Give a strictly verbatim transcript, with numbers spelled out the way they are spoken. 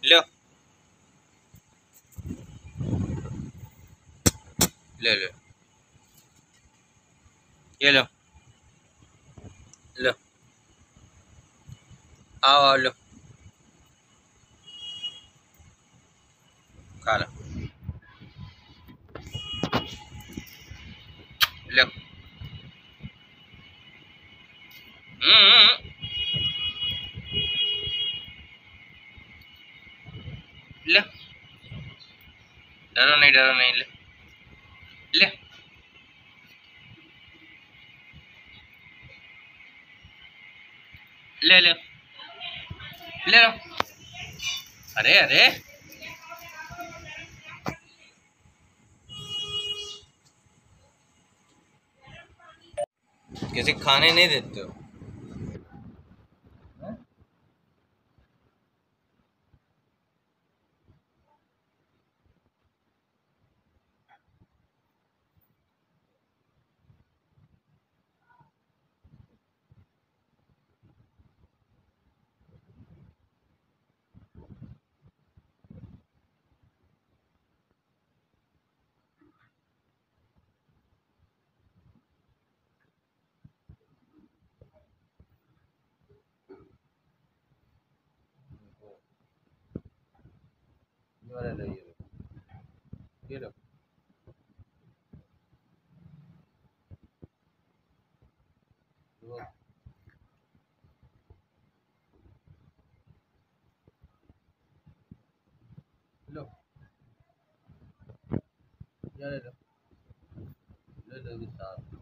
लो ले लो, ये लो लो, आओ आओ लो, खा लो लो। हम्म, ले, डरो नहीं डरो नहीं, ले ले ले लो ले लो। अरे अरे, किसी खाने नहीं देते हो? ये वाला लो, ये लो, ये लो लो लो, ये ले लो, ले लो विशाल।